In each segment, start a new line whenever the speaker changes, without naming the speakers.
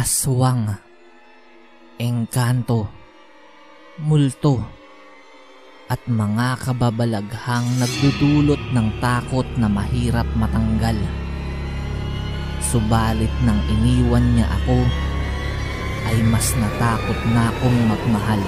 aswang, engkanto, multo, at mga kababalaghang nagdudulot ng takot na mahirap matanggal. Subalit nang iniwan niya ako, ay mas natakot na akong magmahal.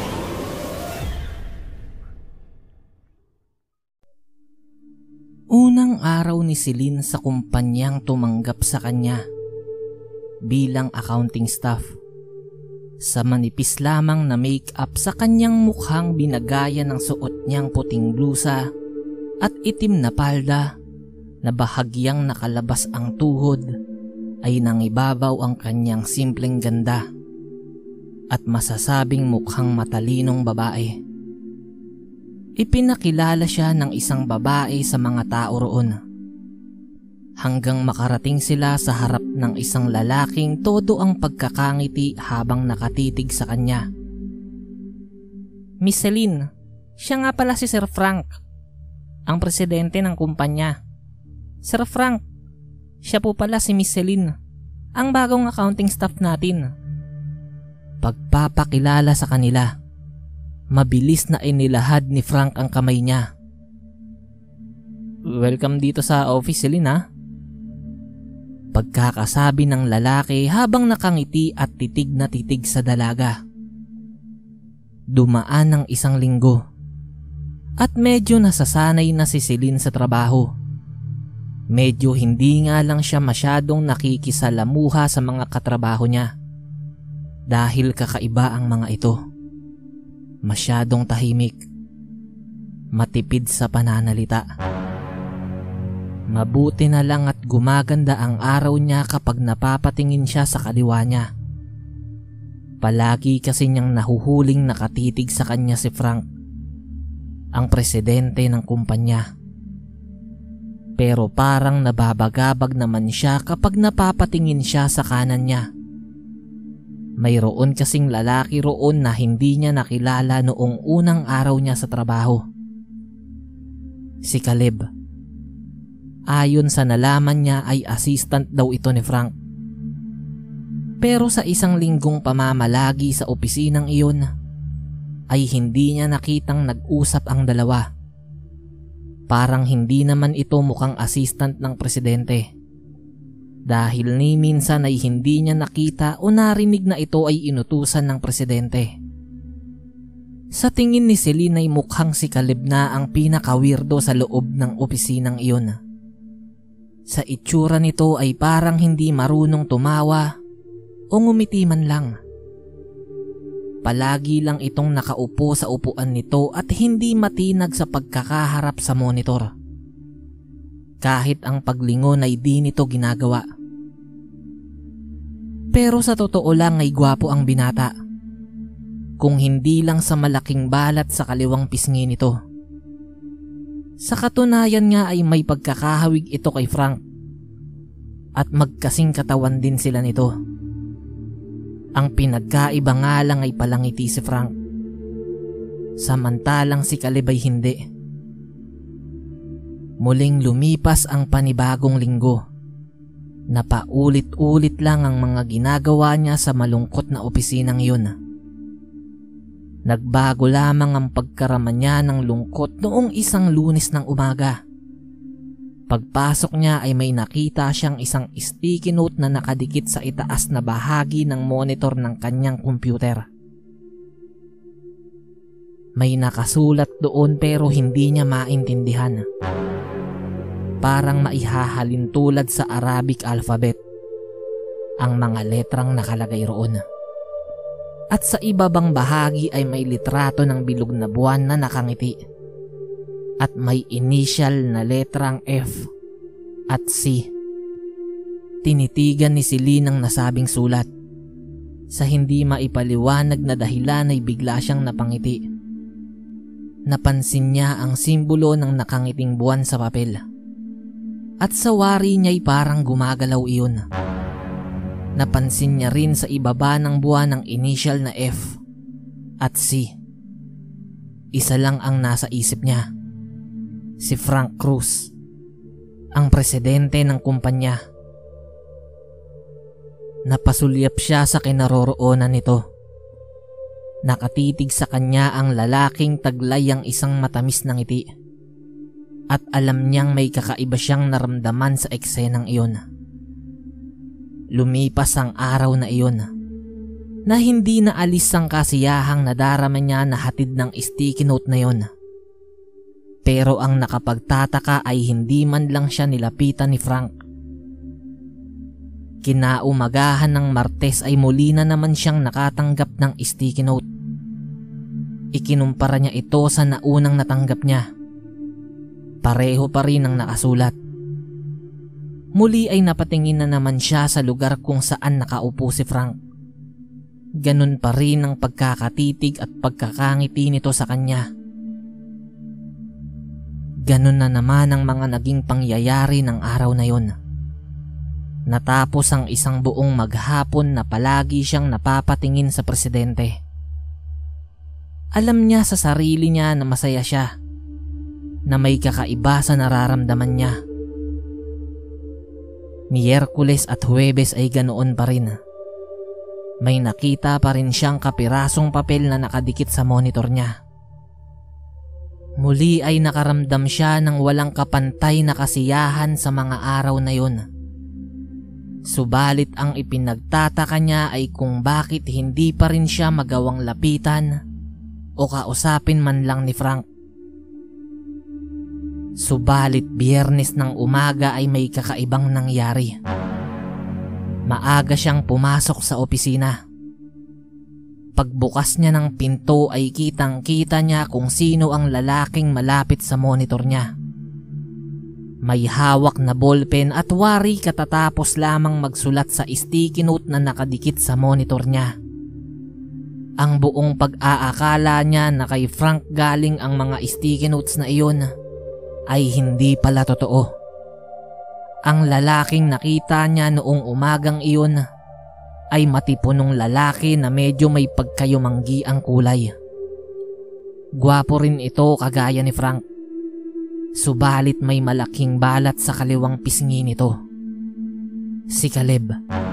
Unang araw ni Celine sa kumpanyang tumanggap sa kanya bilang accounting staff. Sa manipis lamang na make-up sa kanyang mukhang binagaya ng suot niyang puting blusa at itim na palda na bahagyang nakalabas ang tuhod, ay nangibabaw ang kanyang simpleng ganda at masasabing mukhang matalinong babae. Ipinakilala siya ng isang babae sa mga tao roon, hanggang makarating sila sa harap ng isang lalaking todo ang pagkakangiti habang nakatitig sa kanya. "Miss Celine, siya nga pala si Sir Frank, ang presidente ng kumpanya. Sir Frank, siya po pala si Miss Celine, ang bagong accounting staff natin." Pagpapakilala sa kanila, mabilis na inilahad ni Frank ang kamay niya. "Welcome dito sa office, Celine, ha?" Pagkakasabi ng lalaki habang nakangiti at titig na titig sa dalaga. Dumaan ang isang linggo at medyo nasasanay na si Celine sa trabaho. Medyo hindi nga lang siya masyadong nakikisalamuha sa mga katrabaho niya dahil kakaiba ang mga ito. Masyadong tahimik, matipid sa pananalita. Mabuti na lang at gumaganda ang araw niya kapag napapatingin siya sa kaliwa niya. Palagi kasi niyang nahuhuling nakatitig sa kanya si Frank, ang presidente ng kumpanya. Pero parang nababagabag naman siya kapag napapatingin siya sa kanan niya. Mayroon kasing lalaki roon na hindi niya nakilala noong unang araw niya sa trabaho. Si Caleb. Ayon sa nalaman niya ay assistant daw ito ni Frank. Pero sa isang linggong pamamalagi sa opisinang iyon, ay hindi niya nakitang nag-usap ang dalawa. Parang hindi naman ito mukhang assistant ng presidente. Dahil ni minsan ay hindi niya nakita o narinig na ito ay inutusan ng presidente. Sa tingin ni Celine ay mukhang si Caleb na ang pinaka-weirdo sa loob ng opisinang iyon. Sa itsura nito ay parang hindi marunong tumawa o ngumiti man lang. Palagi lang itong nakaupo sa upuan nito at hindi matinag sa pagkakaharap sa monitor. Kahit ang paglingon ay di nito ginagawa. Pero sa totoo lang ay gwapo ang binata. Kung hindi lang sa malaking balat sa kaliwang pisngi nito. Sa katunayan nga ay may pagkakahawig ito kay Frank. At magkasing katawan din sila nito. Ang pinagkaiba nga lang ay palangiti si Frank. Samantalang si Caleb ay hindi. Muling lumipas ang panibagong linggo. Napaulit-ulit lang ang mga ginagawa niya sa malungkot na opisinang yun. Nagbago lamang ang pagkaraman niya ng lungkot noong isang Lunes ng umaga. Pagpasok niya ay may nakita siyang isang sticky note na nakadikit sa itaas na bahagi ng monitor ng kanyang computer. May nakasulat doon pero hindi niya maintindihan. Parang maihahalin tulad sa Arabic alphabet ang mga letrang nakalagay roon. At sa ibabang bahagi ay may litrato ng bilog na buwan na nakangiti. At may initial na letrang F at C. Tinitigan ni Celine ang nasabing sulat. Sa hindi maipaliwanag na dahilan ay bigla siyang napangiti. Napansin niya ang simbolo ng nakangiting buwan sa papel. At sa wari niya ay parang gumagalaw iyon. Napansin niya rin sa ibaba ng buwan ang initial na F at C. Isa lang ang nasa isip niya. Si Frank Cruz, ang presidente ng kumpanya. Napasulyap siya sa kinaroroonan nito. Nakatitig sa kanya ang lalaking taglay ang isang matamis na ngiti. At alam niyang may kakaiba siyang naramdaman sa eksenang iyon. Lumipas ang araw na iyon na hindi naalis ang kasiyahang nadarama niya na hatid ng sticky note na iyon. Pero ang nakapagtataka ay hindi man lang siya nilapitan ni Frank. Kinaumagahan ng Martes ay muli na naman siyang nakatanggap ng sticky note. Ikinumpara niya ito sa naunang natanggap niya. Pareho pa rin ang nakasulat. Muli ay napatingin na naman siya sa lugar kung saan nakaupo si Frank. Ganun pa rin ang pagkakatitig at pagkakangiti nito sa kanya. Ganun na naman ang mga naging pangyayari ng araw na yon. Natapos ang isang buong maghapon na palagi siyang napapatingin sa presidente. Alam niya sa sarili niya na masaya siya, na may kakaiba sa nararamdaman niya. Miyerkules at Huwebes ay ganoon pa rin. May nakita pa rin siyang kapirasong papel na nakadikit sa monitor niya. Muli ay nakaramdam siya ng walang kapantay na kasiyahan sa mga araw na yun. Subalit ang ipinagtataka niya ay kung bakit hindi pa rin siya magawang lapitan o kausapin man lang ni Frank. Subalit Biyernes ng umaga ay may kakaibang nangyari. Maaga siyang pumasok sa opisina. Pagbukas niya ng pinto ay kitang-kita niya kung sino ang lalaking malapit sa monitor niya. May hawak na ballpen at wari katatapos lamang magsulat sa sticky note na nakadikit sa monitor niya. Ang buong pag-aakala niya na kay Frank galing ang mga sticky notes na iyon ay hindi pala totoo. Ang lalaking nakita niya noong umagang iyon ay matipunong lalaki na medyo may pagkayumanggi ang kulay. Gwapo rin ito kagaya ni Frank. Subalit may malaking balat sa kaliwang pisngi nito. Si Caleb.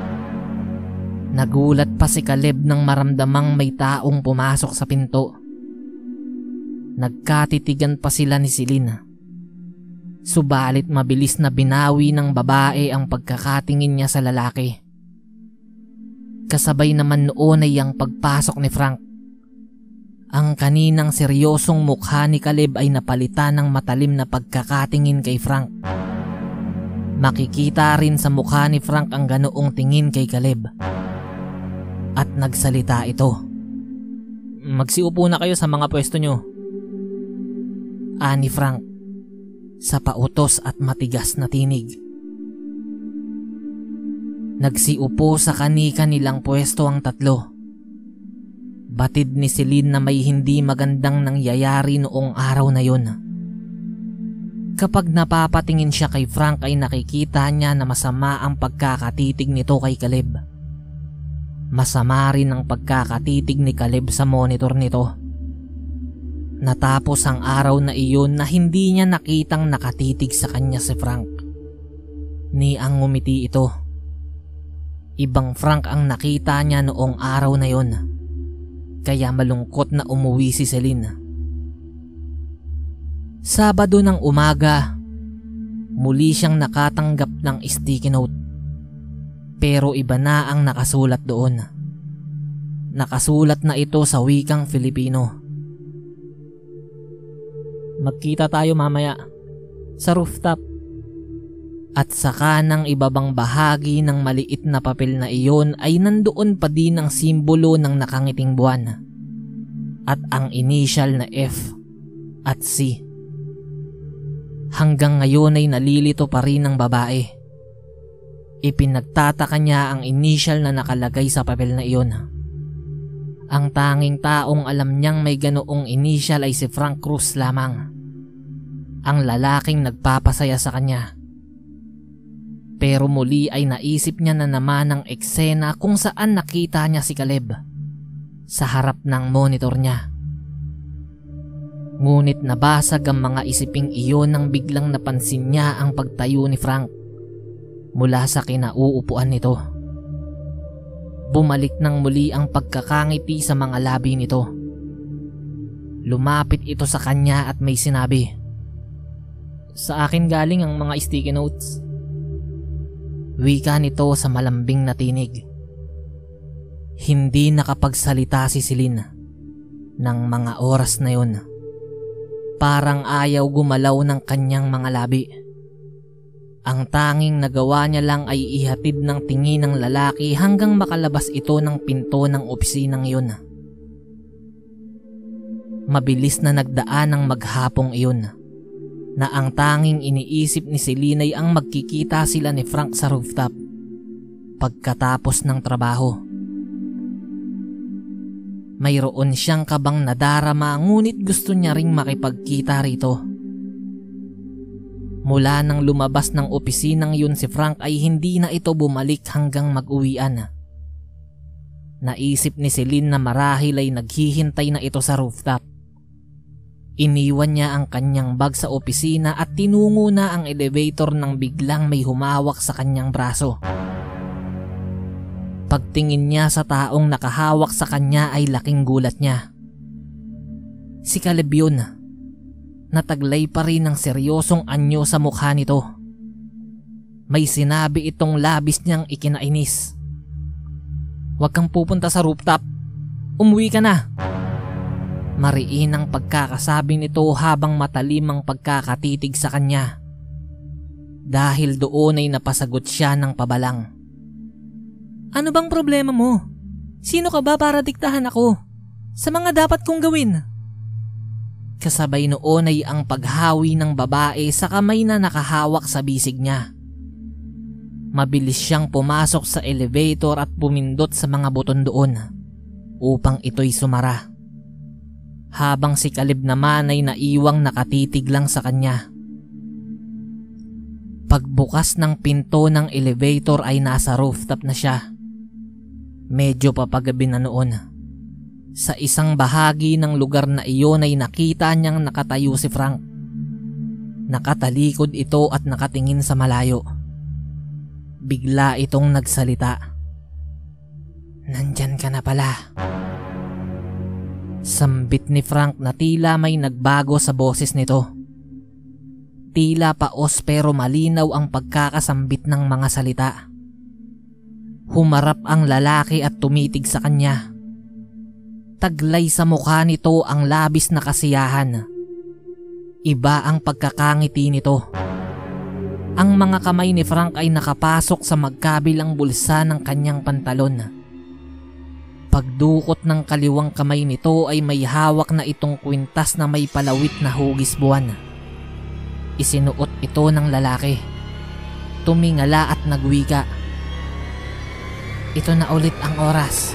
Nagulat pa si Caleb nang maramdamang may taong pumasok sa pinto. Nagkatitigan pa sila ni Celine. Subalit mabilis na binawi ng babae ang pagkakatingin niya sa lalaki. Kasabay naman noon ay ang pagpasok ni Frank. Ang kaninang seryosong mukha ni Caleb ay napalitan ng matalim na pagkakatingin kay Frank. Makikita rin sa mukha ni Frank ang ganoong tingin kay Caleb. At nagsalita ito. "Magsiupo na kayo sa mga pwesto nyo," ani Frank sa pautos at matigas na tinig. Nagsiupo sa kani-kanilang pwesto ang tatlo. Batid ni Celine na may hindi magandang nangyayari noong araw na yon. Kapag napapatingin siya kay Frank ay nakikita niya na masama ang pagkakatitig nito kay Caleb. Masama rin ang pagkakatitig ni Caleb sa monitor nito. Natapos ang araw na iyon na hindi niya nakitang nakatitig sa kanya si Frank. Ni ang ngumiti ito. Ibang Frank ang nakita niya noong araw na yon. Kaya malungkot na umuwi si Celine. Sabado ng umaga, muli siyang nakatanggap ng sticky note. Pero iba na ang nakasulat doon. Nakasulat na ito sa wikang Filipino. "Magkita tayo mamaya sa rooftop." At saka ng ibabang bahagi ng maliit na papel na iyon ay nandoon pa din ang simbolo ng nakangiting buwan at ang initial na F at C. Hanggang ngayon ay nalilito pa rin ang babae. Ipinagtataka niya ang initial na nakalagay sa papel na iyon. Ang tanging taong alam niyang may ganoong initial ay si Frank Cruz lamang, ang lalaking nagpapasaya sa kanya. Pero muli ay naisip niya na naman ang eksena kung saan nakita niya si Caleb sa harap ng monitor niya. Ngunit nabasag ang mga isiping iyon nang biglang napansin niya ang pagtayo ni Frank mula sa kinauupuan nito. Bumalik nang muli ang pagkakangiti sa mga labi nito. Lumapit ito sa kanya at may sinabi, "Sa akin galing ang mga sticky notes." Wika nito sa malambing na tinig. Hindi nakapagsalita si Celine ng mga oras na yun. Parang ayaw gumalaw ng kanyang mga labi. Ang tanging nagawa niya lang ay ihatid ng tingin ng lalaki hanggang makalabas ito ng pinto ng opisinang yun. Mabilis na nagdaan ang maghapong iyon, na ang tanging iniisip ni Celine ay ang magkikita sila ni Frank sa rooftop pagkatapos ng trabaho. Mayroon siyang kabang nadarama ngunit gusto niya ring makipagkita rito. Mula nang lumabas ng opisinang yun si Frank ay hindi na ito bumalik hanggang mag-uwian. Naisip ni Celine na marahil ay naghihintay na ito sa rooftop. Iniwan niya ang kanyang bag sa opisina at tinungo na ang elevator nang biglang may humawak sa kanyang braso. Pagtingin niya sa taong nakahawak sa kanya ay laking gulat niya. Si Caleb yun. Nataglay pa rin ng seryosong anyo sa mukha nito. May sinabi itong labis niyang ikinainis. "Huwag kang pupunta sa rooftop. Umuwi ka na." Mariin ang pagkakasabi nito habang matalim ang pagkakatitig sa kanya. Dahil doon ay napasagot siya ng pabalang. "Ano bang problema mo? Sino ka ba para diktahan ako sa mga dapat kong gawin?" Kasabay noon ay ang paghawi ng babae sa kamay na nakahawak sa bisig niya. Mabilis siyang pumasok sa elevator at pumindot sa mga buton doon upang ito'y sumara. Habang si Caleb naman ay naiwang nakatitig lang sa kanya. Pagbukas ng pinto ng elevator ay nasa rooftop na siya. Medyo papagabi na noon. Sa isang bahagi ng lugar na iyon ay nakita niyang nakatayo si Frank. Nakatalikod ito at nakatingin sa malayo. Bigla itong nagsalita. "Nandyan ka na pala." Sambit ni Frank na tila may nagbago sa boses nito. Tila paos pero malinaw ang pagkakasambit ng mga salita. Humarap ang lalaki at tumitig sa kanya. Taglay sa mukha nito ang labis na kasiyahan. Iba ang pagkakangiti nito. Ang mga kamay ni Frank ay nakapasok sa magkabilang bulsa ng kanyang pantalon. Pagdukot ng kaliwang kamay nito ay may hawak na itong kwintas na may palawit na hugis buwan. Isinuot ito ng lalaki. Tumingala at nagwika. "Ito na ulit ang oras."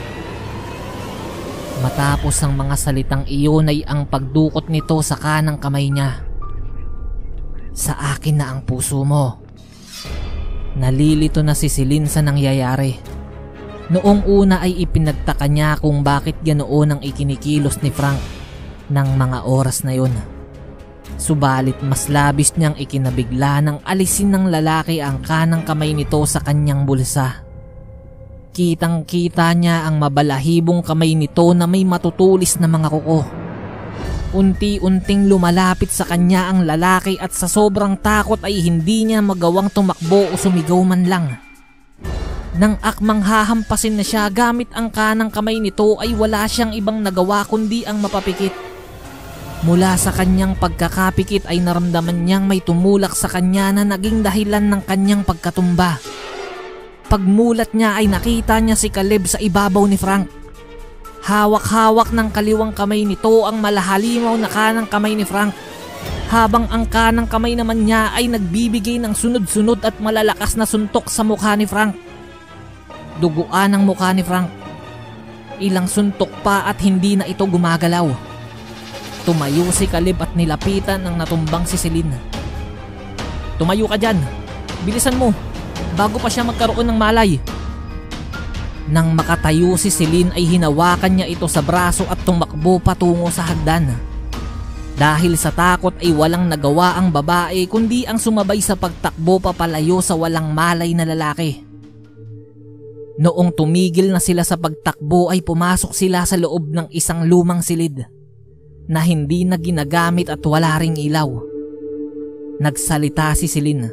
Matapos ang mga salitang iyon ay ang pagdukot nito sa kanang kamay niya. "Sa akin na ang puso mo." Nalilito na si Celine sa nangyayari. Noong una ay ipinagtaka niya kung bakit ganoon ang ikinikilos ni Frank ng mga oras na yun. Subalit mas labis niyang ikinabigla nang alisin ng lalaki ang kanang kamay nito sa kanyang bulsa. Kitang-kita niya ang mabalahibong kamay nito na may matutulis na mga kuko. Unti-unting lumalapit sa kanya ang lalaki at sa sobrang takot ay hindi niya magawang tumakbo o sumigaw man lang. Nang akmang hahampasin na siya gamit ang kanang kamay nito ay wala siyang ibang nagawa kundi ang mapapikit. Mula sa kanyang pagkakapikit ay naramdaman niyang may tumulak sa kanya na naging dahilan ng kanyang pagkatumba. Pagmulat niya ay nakita niya si Caleb sa ibabaw ni Frank. Hawak-hawak ng kaliwang kamay nito ang malahalimaw na kanang kamay ni Frank, habang ang kanang kamay naman niya ay nagbibigay ng sunod-sunod at malalakas na suntok sa mukha ni Frank. Duguan ang mukha ni Frank. Ilang suntok pa at hindi na ito gumagalaw. Tumayo si Caleb at nilapitan ang natumbang si Celine. "Tumayo ka dyan. Bilisan mo. Bago pa siya magkaroon ng malay." Nang makatayo si Celine ay hinawakan niya ito sa braso at tumakbo patungo sa hagdan. Dahil sa takot ay walang nagawa ang babae kundi ang sumabay sa pagtakbo papalayo sa walang malay na lalaki. Noong tumigil na sila sa pagtakbo ay pumasok sila sa loob ng isang lumang silid na hindi na ginagamit at wala ring ilaw. Nagsalita si Celine.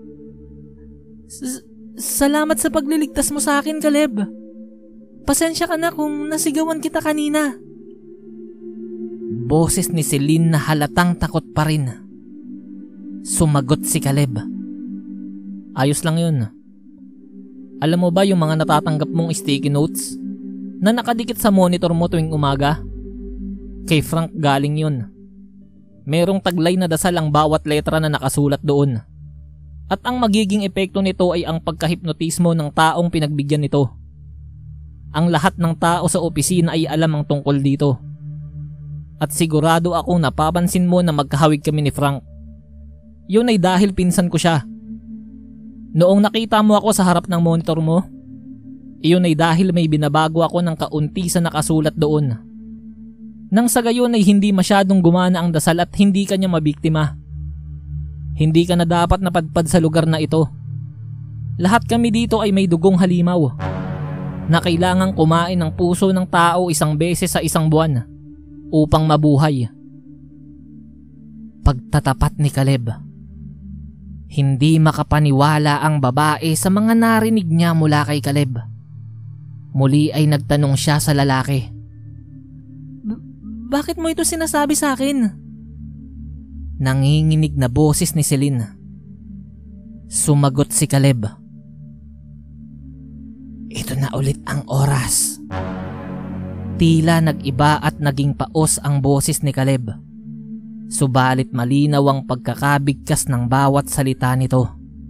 Salamat sa pagliligtas mo sa akin, Caleb. Pasensya ka na kung nasigawan kita kanina. Boses ni Celine na halatang takot pa rin. Sumagot si Caleb. Ayos lang yun. Alam mo ba yung mga natatanggap mong sticky notes na nakadikit sa monitor mo tuwing umaga? Kay Frank galing yun. Merong taglay na dasal ang bawat letra na nakasulat doon. At ang magiging epekto nito ay ang pagkahipnotismo ng taong pinagbigyan nito. Ang lahat ng tao sa opisina ay alam ang tungkol dito. At sigurado akong napapansin mo na magkahawig kami ni Frank. Yun ay dahil pinsan ko siya. Noong nakita mo ako sa harap ng monitor mo, iyon ay dahil may binabago ako ng kaunti sa nakasulat doon. Nang sa gayon ay hindi masyadong gumana ang dasal at hindi ka niya mabiktima. Hindi ka na dapat napadpad sa lugar na ito. Lahat kami dito ay may dugong halimaw na kailangang kumain ng puso ng tao isang beses sa isang buwan upang mabuhay. Pagtatapat ni Caleb. Hindi makapaniwala ang babae sa mga narinig niya mula kay Caleb. Muli ay nagtanong siya sa lalaki. Bakit mo ito sinasabi sa akin? Nanginginig na boses ni Celine. Sumagot si Caleb. Ito na ulit ang oras. Tila nag-iba at naging paos ang boses ni Caleb. Subalit malinaw ang pagkakabigkas ng bawat salita nito.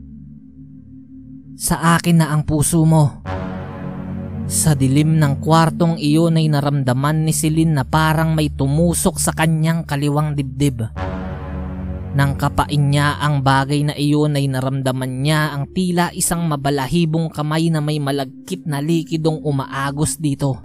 Sa akin na ang puso mo. Sa dilim ng kwartong iyon ay naramdaman ni Celine na parang may tumusok sa kanyang kaliwang dibdib. Nang kapain niya ang bagay na iyon ay naramdaman niya ang tila isang mabalahibong kamay na may malagkit na likidong umaagos dito.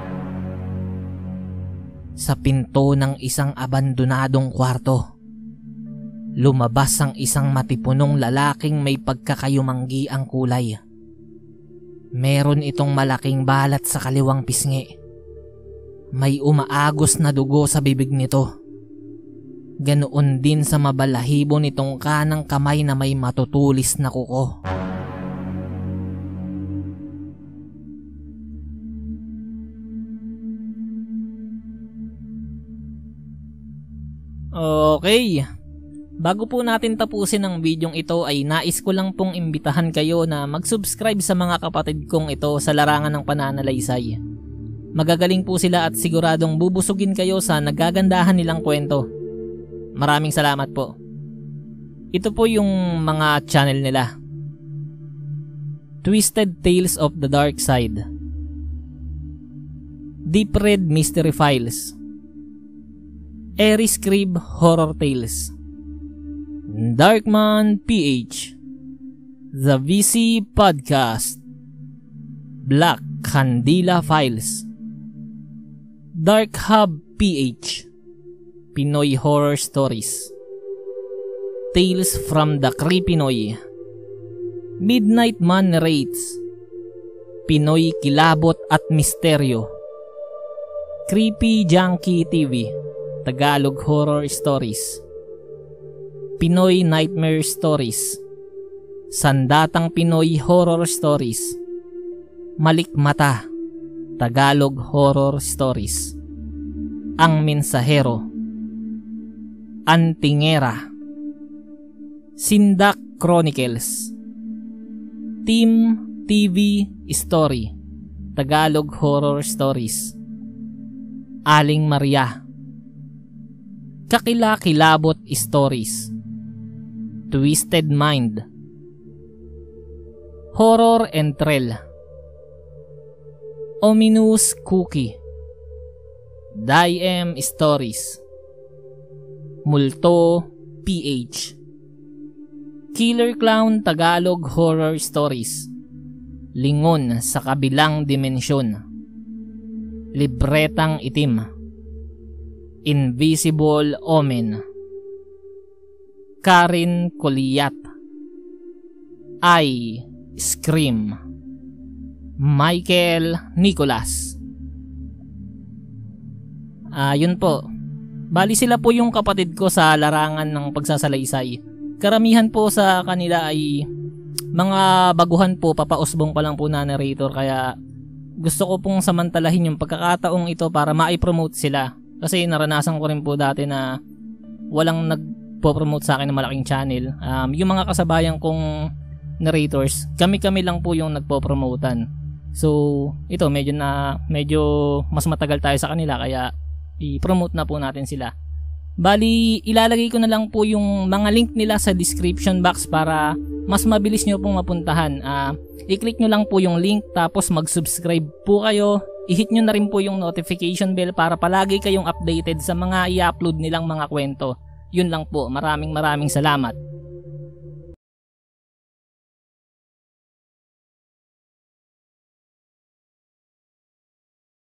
Sa pinto ng isang abandonadong kwarto, lumabas ang isang matipunong lalaking may pagkakayumanggi ang kulay. Meron itong malaking balat sa kaliwang pisngi. May umaagos na dugo sa bibig nito. Ganoon din sa mabalahibo nitong kanang kamay na may matutulis na kuko. Okay, bago po natin tapusin ang bidyong ito ay nais ko lang pong imbitahan kayo na mag-subscribe sa mga kapatid kong ito sa Larangan ng Pananalaysay. Magagaling po sila at siguradong bubusugin kayo sa nagagandahan nilang kwento. Maraming salamat po. Ito po yung mga channel nila. Twisted Tales of the Dark Side, Deep Red Mystery Files, Aries Crib Horror Tales, Darkman PH, The VC Podcast, Black Candila Files, Dark Hub PH, Pinoy Horror Stories, Tales from the Creepinoy, Midnight Man Narrates, Pinoy Kilabot at Misteryo, Creepy Junkie TV, Tagalog Horror Stories, Pinoy Nightmare Stories, Sandatang Pinoy Horror Stories, Malikmata, Tagalog Horror Stories, Ang Mensahero, Antingera, Sindak Chronicles, Team TV Story, Tagalog Horror Stories, Aling Maria, Kakilakilabot Stories, Twisted Mind, Horror and Thrill, Ominous Cookie, Diem Stories, Multo PH, Killer Clown Tagalog Horror Stories, Lingon sa Kabilang Dimensyon, Libretang Itim, Invisible Omen, Karin Kuliyat, I Scream, Michael Nicolas. Yun po. Bali sila po yung kapatid ko sa larangan ng pagsasalaysay. Karamihan po sa kanila ay mga baguhan po, papausbong pa lang po na narrator, kaya gusto ko pong samantalahin yung pagkakataong ito para ma-promote sila. Kasi naranasan ko rin po dati na walang nagpo-promote sa akin ng malaking channel. Yung mga kasabayan kong narrators, kami-kami lang po yung nagpo-promotan. So, ito medyo mas matagal tayo sa kanila, kaya i-promote na po natin sila. Bali, ilalagay ko na lang po yung mga link nila sa description box para mas mabilis nyo pong mapuntahan. I-click nyo lang po yung link, tapos mag-subscribe po kayo. I-hit nyo na rin po yung notification bell para palagi kayong updated sa mga i-upload nilang mga kwento. Yun lang po. Maraming salamat.